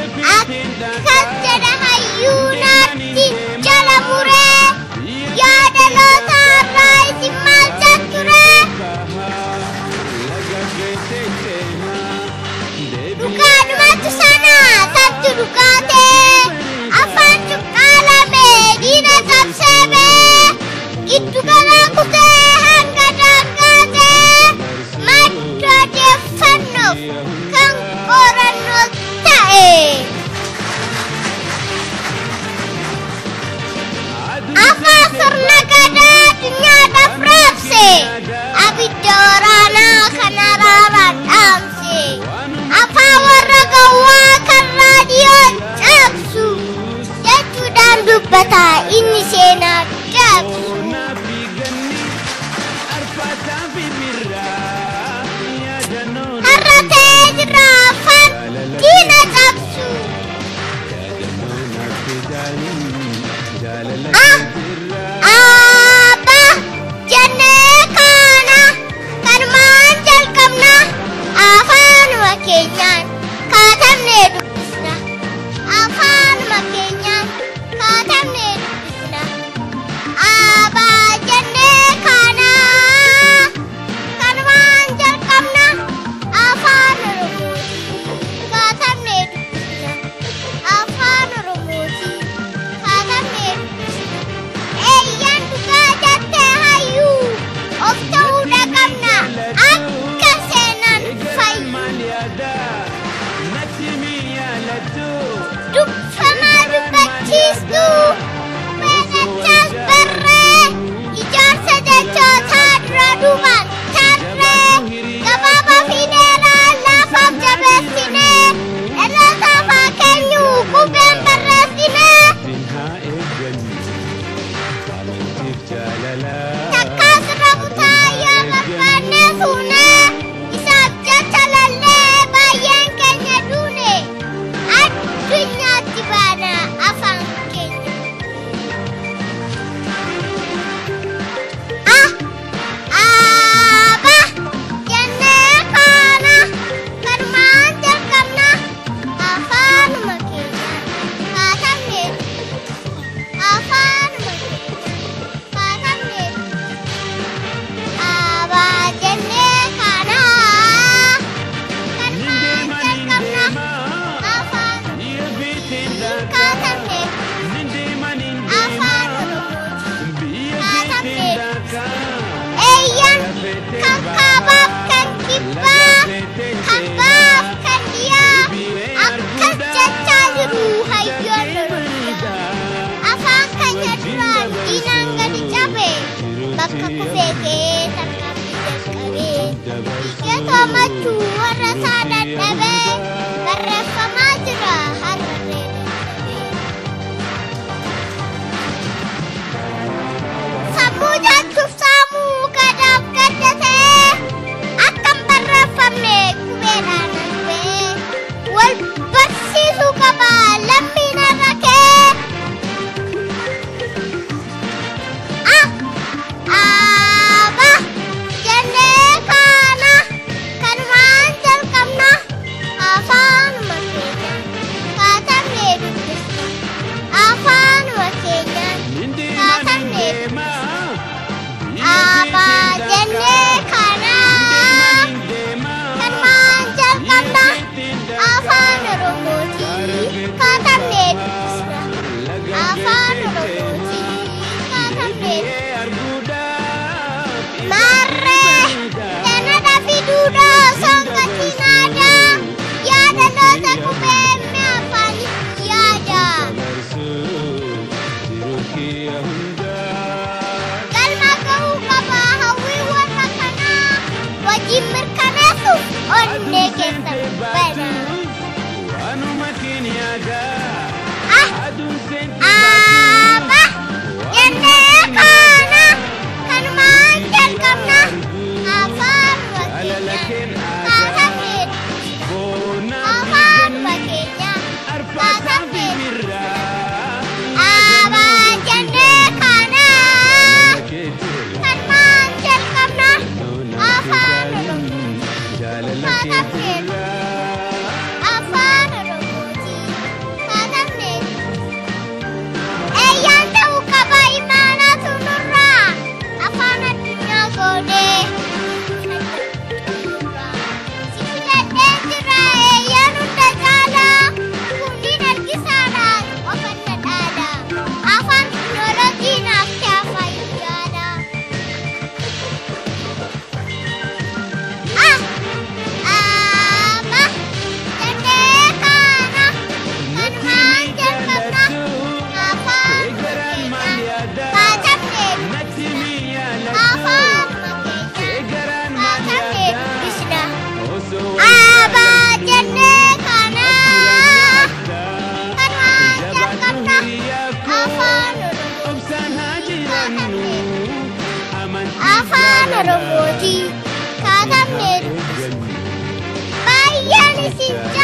akkas jedha hayyuunaatti jala muree yaadaloota irraa isin maal jetture dhugaadhumatti sana sabti dhugaatee afaan cuqqaalame diina sabseebee giddu galaa kutee hanga daangaatee madda odeeffannoof kan qorannoo ta'e afaan sirna gadaa addunyaadhaaf raabse abidda waraanaa kan araaraan dhaamse afaan warra gowwaa kan raadiyoon cabsu jechuudhaan dubbata inni seenaa cabsu har'a ta'ee jira afaan diina cabsu Abba jennee kaana kanumaan jalqabna afaanuma keenyaan kaatamnee dubbisna afaanuma keenyaan kaatamnee dubbisna Abba jennee kaana kanumaan jalqabna afaan Oromootiin kaatamnee dubbisna afaan Oromootiin kaatamnee dubbisna eeyyaan dhugaa jettee hayyuu of ta'uu dhaqabna akka seenaan fayyu dubbamaa dubbachiistu beekachaas barree ijaarsa jechootaa dura duubaan tarree gabaabaa fi dheeraa laafaaf jabeessinee dhaloota afaan keenyuu qubeen barreessinee takkaas irra butaa yoo barbaannee fuunee isaaf jecha lallee baay'een keenya duune addunyaatti baana afaan keenya Abba jennee kaana kanumaan jalqabna afaanuma keenyaan kaatamnee afaanuma keenyaan kaatamnee Abba jennee kaana kanumaan jalqabna afaanuma kaatamnee afaan Oromootiin kaatamnee eeyyaan kan kaabaaf kan kibbaa kan baaf kan dhiyaa akkas jechaa jiru hayyoon Oromiyaa afaan keenya duraan diinaan gadi cabe bakka kufee ka'ee tarkaanfii jalqabee biyya to'achuu warra isaa dadhabee barreeffamaa jira har'arree sammuu jechuuf saamuu gadaaf gadda ta'ee akkam barreeffamne qubeedhaan harbee wal barsiisuu qaba lammiin har'a kee Abba jennee kaana kanumaan jalqabna afaanuma keenyaan kaatamnee dubbisna afaanuma keenyaan kaatamnee Abba jennee kaana kanumaan jalqabna afaan Oromootiin kaatamnee dubbisna afaan Oromootiin kaatamnee marree jannata fiduudhaa songatiin aadaa yaadaloota qubeemme afaanitti yaada galma ga'uu qaba hawwii warra kanaa wajjin mirkaneessuuf onnee keessan bana Abba jennee kaana kanumaan jalqabna afaanuma keenyaan kaatamnee afaanuma keenyaan kaatamnee Abba jennee kaana kanumaan jalqabna afaan Oromootiin kaatamnee afaan Oromootiin Oromooti kaatamneeru baay'een isin